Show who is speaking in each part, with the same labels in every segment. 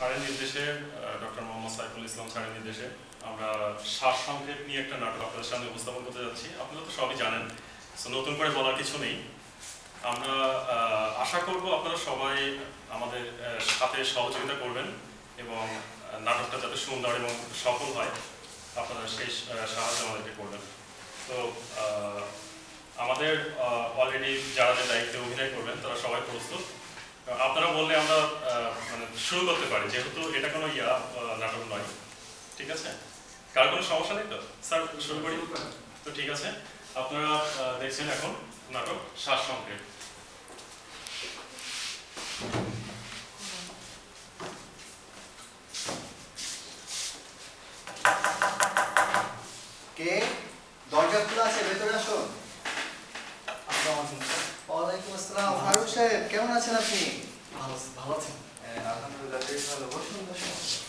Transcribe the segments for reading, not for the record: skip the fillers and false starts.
Speaker 1: স্যারের নির্দেশে ডক্টর মোহাম্মদ সাইফুল ইসলাম স্যারের নির্দেশে আমরা সারসংক্ষেপ নিয়ে একটা নাটক আপনাদের সামনে উপস্থাপন করতে যাচ্ছি। আপনারা তো সবই জানেন, তো নতুন করে বলার কিছু নেই। আমরা আশা করব আপনারা সবাই আমাদের সাথে সহযোগিতা করবেন এবং নাটকটা যাতে সুন্দর এবং সফল হয় আপনারা সেই সাহায্য আমাদেরকে করবেন। তো আমাদের অলরেডি যারা যে দায়িত্বে অভিনয় করবেন তারা সবাই প্রস্তুত। আপনারা বললে আমরা মানে শুরু করতে পারি, যেহেতু এটা কোনো নাটক নয়। ঠিক আছে, কার কোনো সমস্যা নেই তো? স্যার শুরু করি তো? ঠিক আছে, আপনারা দেখছেন এখন নাটক সারসংক্ষেপ।
Speaker 2: কে? দরজা খোলা আছে, ভেতরে আসুন। ওয়ালাইকুম আসসালাম। ফারুক সাহেব কেমন আছেন আপনি?
Speaker 3: ভালো আছেন?
Speaker 2: আলহামদুলিল্লাহ, বেশ ভালো। বসুন বসুন।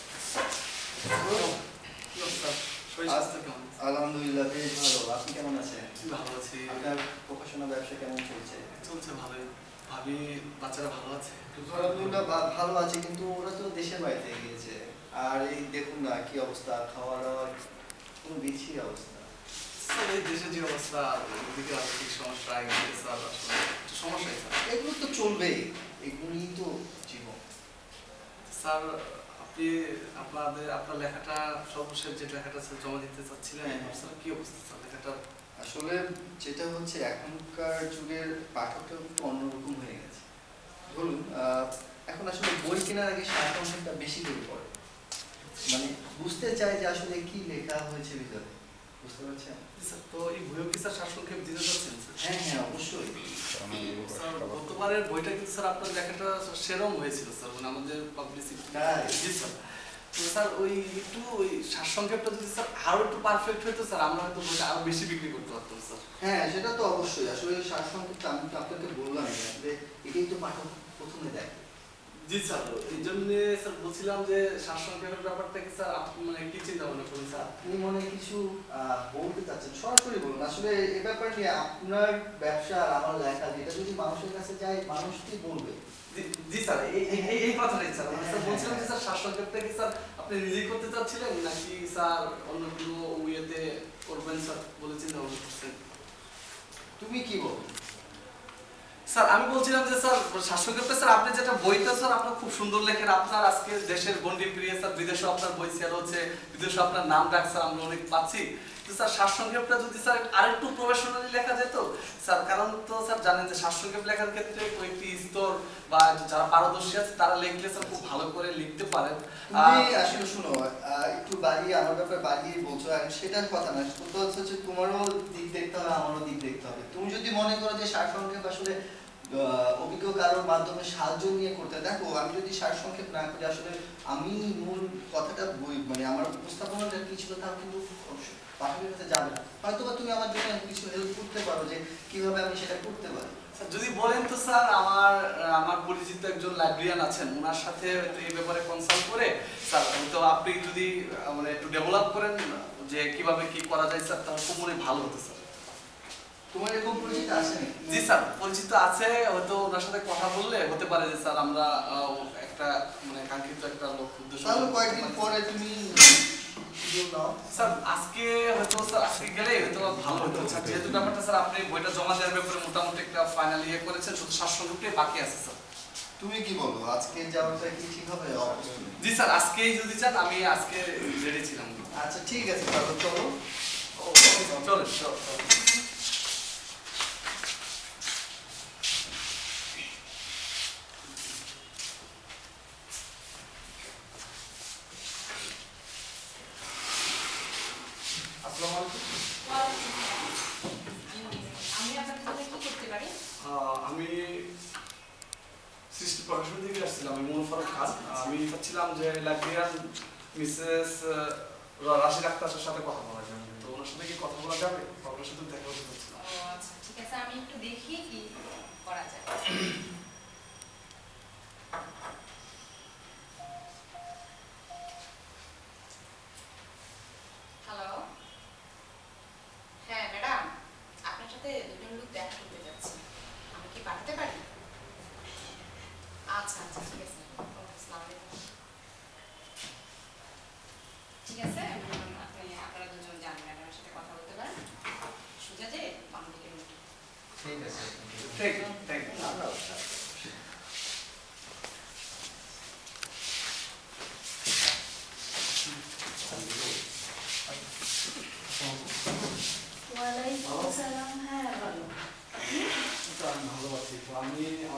Speaker 2: আলহামদুলিল্লাহ বেশ ভালো। আপনি কেমন আছেন?
Speaker 3: ভালো আছি।
Speaker 2: আপনার প্রকাশনা ব্যবসা কেমন চলছে?
Speaker 3: চলছে ভালোই। ভাবি বাচ্চারা ভালো আছে?
Speaker 2: আলহামদুলিল্লাহ ভালো আছে, কিন্তু ওরা তো দেশের বাড়িতে গিয়েছে। আর এই দেখুন না কি অবস্থা, খাওয়া দাওয়ার কোনো বিচ্ছিরি অবস্থা।
Speaker 3: স্যার এই দেশের যে অবস্থা, ওদিকে আর্থিক সমস্যা, এদিকে স্যার আসলে একটু সমস্যাই স্যার।
Speaker 2: এগুলো তো চলবেই, এগুলোই তো জীবন।
Speaker 3: স্যার আপনি আপনার লেখাটা, সর্বশেষ যে লেখাটা স্যার জমা দিতে চাচ্ছিলেন, স্যার কি অবস্থা স্যার লেখাটা?
Speaker 2: আসলে যেটা হচ্ছে, এখনকার যুগের পাঠকটা একটু অন্যরকম হয়ে গেছে। ধরুন এখন আসলে বই কেনার আগে সারসংক্ষেপটা বেশি করে পড়ে, মানে বুঝতে চায় যে আসলে কি লেখা হয়েছে ভিতরে। বুঝতে পারছেন?
Speaker 3: স্যার তো এই বইও কি স্যার সারসংক্ষেপ দিতে চাচ্ছেন?
Speaker 2: হ্যাঁ হ্যাঁ অবশ্যই।
Speaker 3: স্যার গতবারের বইটা কিন্তু স্যার আপনার লেখাটা সেরকম হয়েছিল স্যার, মানে আমাদের পাবলিসিটি। জি স্যার। তো স্যার ওই একটু ওই সারসংক্ষেপটা যদি স্যার আরো একটু পারফেক্ট হতো স্যার, আমরা হয়তো বইটা আরো বেশি বিক্রি করতে পারতাম স্যার।
Speaker 2: হ্যাঁ সেটা তো অবশ্যই। আসলে সারসংক্ষেপটা আমি তো আপনাকে বললাম যে এটাই তো পাঠক প্রথমে দেখে।
Speaker 3: জি স্যার, এই জন্য স্যার বলছিলাম যে সারসংক্ষেপের ব্যাপারটা কি স্যার আপনি মানে কি চিন্তা ভাবনা করেন স্যার?
Speaker 2: আপনি মনে কিছু বলতে চাচ্ছেন, সরাসরি বলুন। আসলে এ ব্যাপার নিয়ে আপনার ব্যবসা আর আমার লেখা যেটা যদি মানুষের কাছে যায়, মানুষ কি বলবে?
Speaker 3: জি স্যার, এই কথাটাই স্যার। স্যার বলছিলাম যে স্যার সারসংক্ষেপটা কি স্যার আপনি নিজেই করতে চাচ্ছিলেন, নাকি স্যার অন্য কোনো ওয়েতে করবেন স্যার বলে চিন্তা ভাবনা করছেন?
Speaker 2: তুমি কি বলো?
Speaker 3: স্যার আমি বলছিলাম যে স্যার সারসংক্ষেপটা স্যার আপনি যেটা বইটা স্যার আপনার খুব সুন্দর লেখেন, আপনার আজকে দেশের গন্ডি প্রিয় স্যার, বিদেশে আপনার বই সেল হচ্ছে, বিদেশে আপনার নাম ডাক স্যার আমরা অনেক পাচ্ছি। তো স্যার সারসংক্ষেপটা যদি স্যার আরেকটু প্রফেশনালি লেখা যেত স্যার, কারণ তো স্যার জানেন যে সারসংক্ষেপ লেখার ক্ষেত্রে কয়েকটি স্তর বা যারা পারদর্শী আছে তারা লিখলে স্যার খুব ভালো করে লিখতে পারেন।
Speaker 2: তুমি আসলে শুনো, একটু বাড়িয়ে আমার ব্যাপারে বাড়িয়ে বলছো, আর সেটার কথা না। তো হচ্ছে তোমারও দিক দেখতে হবে, আমারও দিক দেখতে হবে। তুমি যদি মনে করো যে সারসংক্ষেপ আসলে অভিজ্ঞ কারোর মাধ্যমে সাহায্য নিয়ে করতে, দেখো আমি যদি সারসংক্ষেপ না করি, আসলে আমি মূল কথাটা বই মানে আমার উপস্থাপনাটা কি ছিল তা কিন্তু পাঠকের কাছে যাবে না। হয়তো বা তুমি আমার জন্য কিছু হেল্প করতে পারো যে কিভাবে আমি সেটা করতে পারি।
Speaker 3: স্যার যদি বলেন তো স্যার, আমার পরিচিত একজন লাইব্রেরিয়ান আছেন, ওনার সাথে এই ব্যাপারে কনসাল্ট করে স্যার তো আপনি যদি মানে একটু ডেভেলপ করেন যে কিভাবে কি করা যায় স্যার, তাহলে খুব মনে ভালো হতো স্যার।
Speaker 2: তোমার এরকম পরিচিত আছে নাকি?
Speaker 3: জি স্যার পরিচিত আছে, হয়তো ওনার সাথে কথা বললে হতে পারে যে স্যার আমরা একটা মানে কাঙ্ক্ষিত একটা লক্ষ্য উদ্দেশ্য।
Speaker 2: তাহলে কয়েকদিন পরে তুমি
Speaker 3: স্যার আজকে হয়তো স্যার আজকে গেলেই হয়তো ভালো হতো স্যার, যেহেতু ব্যাপারটা স্যার আপনি বইটা জমা দেওয়ার ব্যাপারে মোটামুটি একটা ফাইনাল ইয়ে করেছেন, শুধু সারসংক্ষেপটাই বাকি আছে স্যার।
Speaker 2: তুমি কি বলো, আজকে যাওয়াটা কি ঠিক হবে?
Speaker 3: জি স্যার আজকেই যদি চান, আমি আজকে রেডি ছিলাম।
Speaker 2: আচ্ছা ঠিক আছে, তাহলে চলো।
Speaker 3: চলেন। আমি সৃষ্টি প্রকাশন থেকে আসছিলাম, আমি মনোফারুক খান। আমি চাচ্ছিলাম যে লাইব্রেরিয়ান মিসেস রাশিদ আক্তারের সাথে কথা বলা যাবে, তো ওনার সাথে কি কথা বলা যাবে? ওনার সাথে দেখা করতে চাচ্ছিলাম।
Speaker 4: আচ্ছা ঠিক আছে, আমি একটু দেখি কি করা যায়। হ্যালো, হ্যাঁ ম্যাডাম, আপনার সাথে দুজন লোক দেখা করতে যাচ্ছি, আমি কি পাঠাতে পারি? আচ্ছা আচ্ছা ঠিক আছে, আসসালামু আলাইকুম।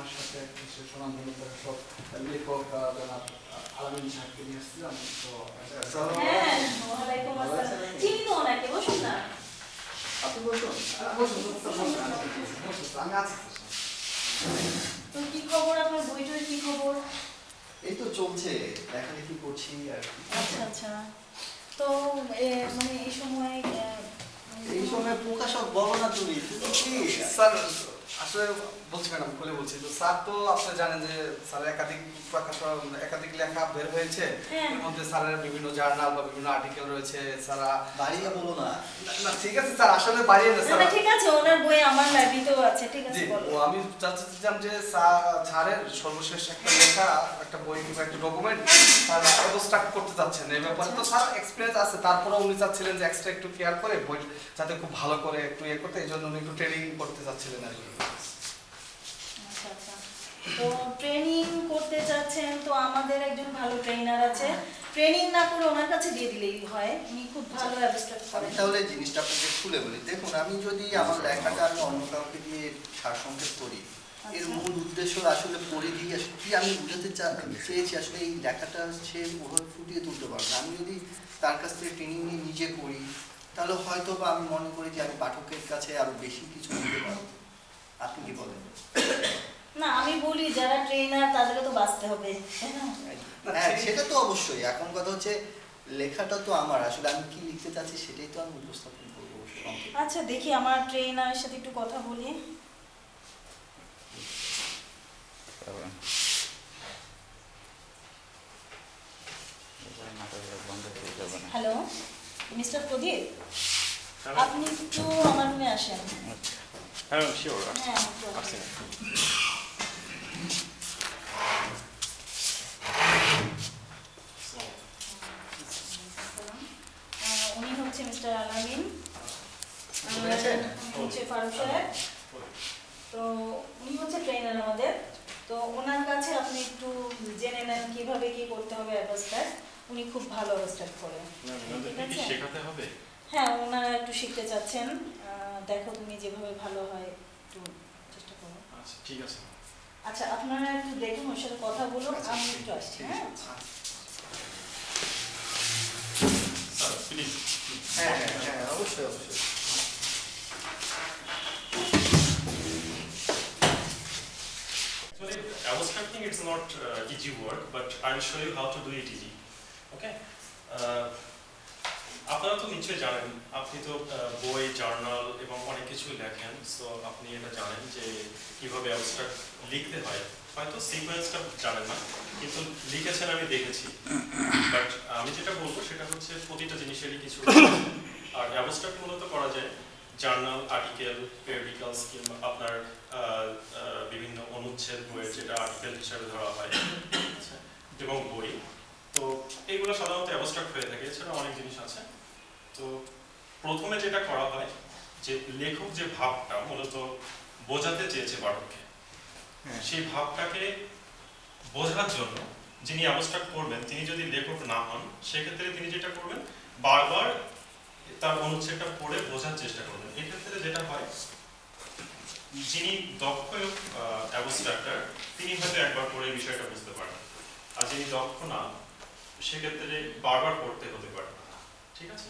Speaker 3: আমার সাথে দেশের সুনামধন্য সব লেখক জনাব আলামিন সাহেবকে নিয়ে এসেছিলাম। তো
Speaker 5: হ্যাঁ, ওয়ালাইকুম আসসালাম। চিনি তো ওনাকে, বসুন না।
Speaker 3: আপনি বসুন, বসুন, আমি আছি।
Speaker 5: তো কি খবর আপনার বইটার, কি খবর?
Speaker 2: এই তো চলছে, লেখালেখি করছি আর কি।
Speaker 5: আচ্ছা আচ্ছা। তো মানে এই সময়
Speaker 2: এই সময় প্রকাশক বলো না তুমি কি?
Speaker 3: স্যার আসলে বলছি ম্যাডাম, খুলে বলছি তো স্যার, তো আপনি জানেন যে স্যারের একাধিক লেখা বের হয়েছে।
Speaker 5: হ্যাঁ।
Speaker 3: এর মধ্যে স্যারের বিভিন্ন জার্নাল বা বিভিন্ন আর্টিকেল রয়েছে। স্যারা
Speaker 2: বাড়িয়ে বলো না।
Speaker 3: না ঠিক আছে স্যার, আসলে বাড়িয়ে না
Speaker 5: না
Speaker 3: স্যার।
Speaker 5: না, ঠিক আছে, ওনার বই আমার লাইব্রেরিতেও আছে, ঠিক
Speaker 3: জি,
Speaker 5: আছে বলো।
Speaker 3: ও আমি চাচ্ছিলাম যে স্যারের সর্বশেষ একটা লেখা, একটা বই কিংবা একটা ডকুমেন্ট স্যার অ্যাবস্ট্রাক্ট করতে যাচ্ছেন। এই ব্যাপারে তো স্যার এক্সপিরিয়েন্স আছে, তারপরেও উনি চাচ্ছিলেন যে এক্সট্রা একটু কেয়ার করে বই যাতে খুব ভালো করে একটু ইয়ে করতে, এই জন্য উনি একটু ট্রেনিং করতে চাচ্ছিলেন আর কি।
Speaker 5: আচ্ছা আচ্ছা। তো ট্রেনিং করতে চাচ্ছেন, তো আমাদের একজন ভালো ট্রেনার আছে, ট্রেনিং না করে ওনার কাছে দিয়ে দিলেই হয়, উনি খুব ভালো অ্যাবস্ট্রাক্ট
Speaker 2: আমি
Speaker 5: করেন।
Speaker 2: তাহলে জিনিসটা আপনাকে খুলে বলি। দেখুন, আমি যদি আমার লেখাটা আমি অন্য কাউকে দিয়ে সারসংক্ষেপ করি, এর
Speaker 5: আচ্ছা।
Speaker 2: মূল উদ্দেশ্য আসলে পড়ে দিয়ে কি আমি বুঝাতে চেয়েছি, আসলে এই লেখাটা সে ওভাবে ফুটিয়ে তুলতে পারবে। আমি যদি তার কাছ থেকে ট্রেনিং নিয়ে নিজে করি, তাহলে হয়তো বা আমি মনে করি যে আমি পাঠকের কাছে আরো বেশি কিছু দিতে পারবো। আপনি কি বলেন?
Speaker 5: না, আমি বলি যারা ট্রেনার তাদেরকে তো বাঁচতে হবে, তাই না?
Speaker 2: হ্যাঁ, সেটা তো অবশ্যই। এখন কথা হচ্ছে লেখাটা তো আমার, আসলে আমি কি লিখতে চাচ্ছি সেটাই তো আমি উপস্থাপন করবো সংক্ষেপে।
Speaker 5: আচ্ছা, দেখি আমার ট্রেনারের সাথে একটু কথা বলি। হ্যালো, মিস্টার প্রদীপ, আপনি একটু আমার রুমে আসেন।
Speaker 1: হ্যাঁ শিওর।
Speaker 5: হ্যাঁ, একটু আসেন। উনি হচ্ছে মিস্টার আলামিন,
Speaker 2: উনি আছেন?
Speaker 5: উনি হচ্ছে ফারুক সাহেব। তো উনি হচ্ছে ট্রেনার আমাদের। তো ওনার কাছে আপনি একটু জেনে নেন কিভাবে কি করতে হবে অ্যাবস্ট্রাক্ট। উনি খুব ভালো অ্যাবস্ট্রাক্ট করে। ঠিক আছে?
Speaker 1: শেখাতে হবে।
Speaker 5: হ্যাঁ, ওনারা একটু শিখতে চাচ্ছেন। দেখো তুমি যেভাবে ভালো হয় একটু চেষ্টা করো।
Speaker 1: আচ্ছা ঠিক আছে।
Speaker 5: আচ্ছা, আপনারা একটু দেখুন, ওর সাথে কথা বলুন, আমি একটু আসছি। হ্যাঁ,
Speaker 1: স্যার প্লিজ।
Speaker 2: হ্যাঁ হ্যাঁ হ্যাঁ, অবশ্যই অবশ্যই।
Speaker 1: Actually, abstracting it's not easy work, but I'll show you how to do it easy. Okay? আপনারা তো নিশ্চয়ই জানেন, আপনি তো বই, জার্নাল এবং অনেক কিছু লেখেন, সো আপনি এটা জানেন যে কিভাবে অ্যাবস্ট্রাক্ট লিখতে হয়। হয়তো সিকোয়েন্সটা জানেন না, কিন্তু লিখেছেন আমি দেখেছি। বাট আমি যেটা বলবো সেটা হচ্ছে প্রতিটা জিনিসেরই কিছু আর অ্যাবস্ট্রাক্ট মূলত করা যায় জার্নাল, আর্টিকেল, পেরিওডিক্যালস কিংবা আপনার বিভিন্ন অনুচ্ছেদ বইয়ের যেটা আর্টিকেল হিসাবে ধরা হয়, আচ্ছা, এবং বই। তো এইগুলো সাধারণত অ্যাবস্ট্রাক্ট হয়ে থাকে, এছাড়া অনেক জিনিস আছে। তো প্রথমে যেটা করা হয় যে লেখক যে ভাবটা মূলত বোঝাতে চেয়েছে পাঠককে, সেই ভাবটাকে বোঝার জন্য যিনি অ্যাবস্ট্রাক্ট করবেন তিনি যদি লেখক না হন, সেক্ষেত্রে তিনি যেটা করবেন বারবার তার অনুচ্ছেদটা পড়ে বোঝার চেষ্টা করবেন। এক্ষেত্রে যেটা হয়, যিনি দক্ষ অ্যাবস্ট্রাক্টর তিনি হয়তো একবার পড়ে বিষয়টা বুঝতে পারেন, আর যিনি দক্ষ না সেক্ষেত্রে বারবার পড়তে হতে পারে। ঠিক আছে?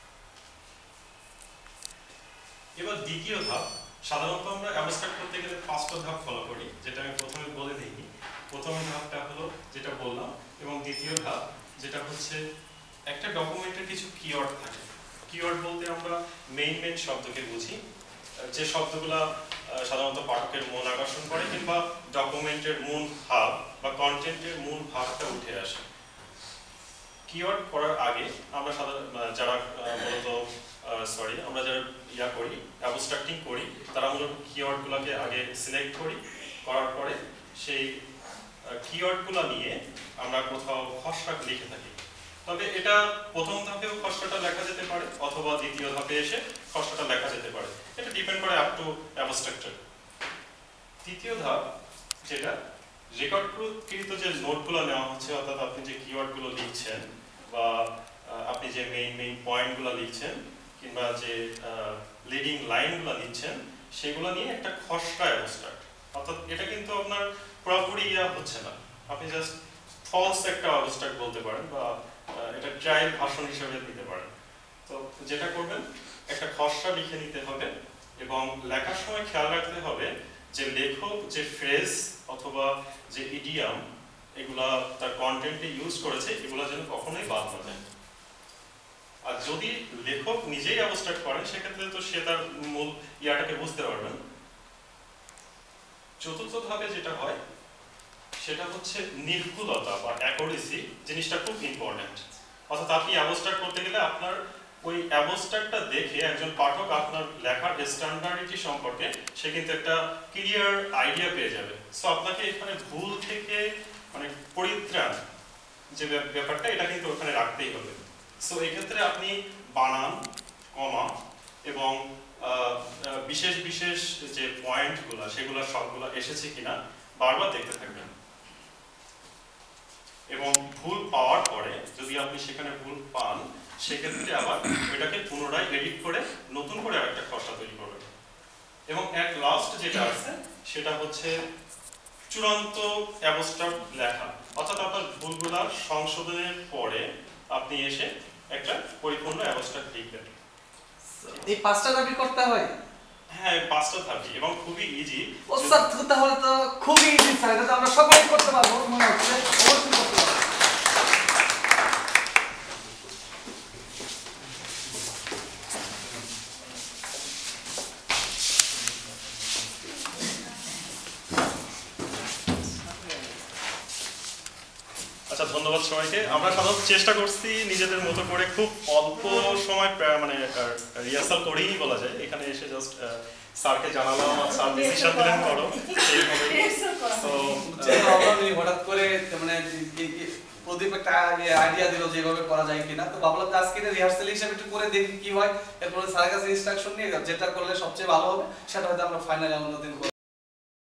Speaker 1: এবার দ্বিতীয় ধাপ, সাধারণত আমরা অ্যাবস্ট্রাক্ট করতে গেলে 5টা ধাপ ফলো করি, যেটা আমি প্রথমে বলে দিইনি। প্রথম ধাপটা হলো যেটা বললাম, এবং দ্বিতীয় ধাপ যেটা হচ্ছে একটা ডকুমেন্টের কিছু কিওয়ার্ড থাকে। কিওয়ার্ড বলতে আমরা মেইন শব্দকে বুঝি, যে শব্দগুলো সাধারণত পাঠকের মন আকর্ষণ করে কিংবা ডকুমেন্টের মূল ভাব বা কন্টেন্টের মূল ভাবটা উঠে আসে। কিওয়ার্ড করার আগে আমরা যারা মূলত আমরা যারা করি অ্যাবস্ট্রাক্টিং করি, তারা মূলত কিওয়ার্ডগুলোকে আগে সিলেক্ট করি, করার পরে সেই কিওয়ার্ডগুলো নিয়ে আমরা কোথাও খসড়া লিখে থাকি। তবে এটা প্রথম ধাপেও খসড়াটা লেখা যেতে পারে, অথবা দ্বিতীয় ধাপে এসে খসড়াটা লেখা যেতে পারে। এটা ডিপেন্ড করে আপ টু অ্যাবস্ট্রাক্টর। তৃতীয় ধাপ যেটা রেকর্ডকৃত যে নোটগুলো নেওয়া হচ্ছে, অর্থাৎ আপনি যে কিওয়ার্ডগুলো লিখছেন বা আপনি যে মেইন পয়েন্টগুলো লিখছেন কিংবা যে লিডিং লাইনগুলো লিখছেন, সেগুলো নিয়ে একটা খসড়া অ্যাবস্ট্রাক্ট। অর্থাৎ এটা কিন্তু আপনার পুরোপুরি ইয়া হচ্ছে না, আপনি জাস্ট ফলস একটা অবস্ট্রাক্ট বলতে পারেন বা এটা ট্রায়াল ভাষণ হিসেবে দিতে পারেন। তো যেটা করবেন, একটা খসড়া লিখে নিতে হবে এবং লেখার সময় খেয়াল রাখতে হবে যে লেখক যে ফ্রেজ অথবা যে ইডিয়াম এগুলা তার কন্টেন্টে ইউজ করেছে এগুলা যেন কখনোই বাদ না যায়। আর যদি লেখক নিজেই অ্যাবস্ট্রাক্ট করেন সেক্ষেত্রে তো সে তার মূল ইয়াটাকে বুঝতে পারবেন। চতুর্থ ধাপে যেটা হয় সেটা হচ্ছে নির্ভুলতা বা অ্যাকুরেসি, জিনিসটা খুব ইম্পর্টেন্ট। অর্থাৎ আপনি অ্যাবস্ট্রাক্ট করতে গেলে আপনার ওই অ্যাবস্ট্রাক্টটা দেখে একজন পাঠক আপনার লেখার স্ট্যান্ডার্ডিটি সম্পর্কে সে কিন্তু একটা ক্লিয়ার আইডিয়া পেয়ে যাবে। সো আপনাকে এখানে ভুল থেকে মানে পরিত্রাণ যে ব্যাপারটা এটা কিন্তু ওখানে রাখতেই হবে। সো এক্ষেত্রে আপনি বানান, কমা এবং বিশেষ বিশেষ যে পয়েন্টগুলো সেগুলো সবগুলো এসেছে কিনা বারবার দেখতে থাকবেন। এবং ভুল পাওয়ার পরে যদি আপনি সেখানে ভুল পান সেক্ষেত্রে আবার এটাকে পুনরায় এডিট করে নতুন করে আরেকটা খসড়া তৈরি করবেন। এবং এট লাস্ট যেটা আছে সেটা হচ্ছে চূড়ান্ত অ্যাবস্ট্রাক্ট লেখা, অর্থাৎ আপনার ভুলগুলা সংশোধনের পরে আপনি এসে একটা পরিপূর্ণ অ্যাবস্ট্রাক্ট লিখবেন।
Speaker 3: এই 5টা দাবি করতে হয়?
Speaker 1: হ্যাঁ, 5টা থাকবে এবং খুবই ইজি।
Speaker 3: ও স্যার তাহলে তো খুবই ইজি স্যার, এটা তো আমরা সকলেই করতে পারবো মনে হচ্ছে, অবশ্যই করতে পারবো।
Speaker 1: আচ্ছা, ধন্যবাদ সবাইকে। আমরা সাধারণত চেষ্টা করছি নিজেদের মতো করে খুব অল্প সময় মানে রিহার্সাল করেই বলা যায়, এখানে এসে জাস্ট স্যারকে জানালাম আর স্যার ডিসিশন দিলেন করো সেইভাবে। তো
Speaker 3: হঠাৎ করে মানে প্রদীপ একটা আইডিয়া দিল যেভাবে করা যায় কিনা, তো ভাবলাম যে আজকে রিহার্সাল হিসেবে একটু করে দেখি কি হয়, এরপরে স্যারের কাছে ইনস্ট্রাকশন নিয়ে যেটা করলে সবচেয়ে ভালো হবে সেটা হয়তো আমরা ফাইনালি অন্যদিন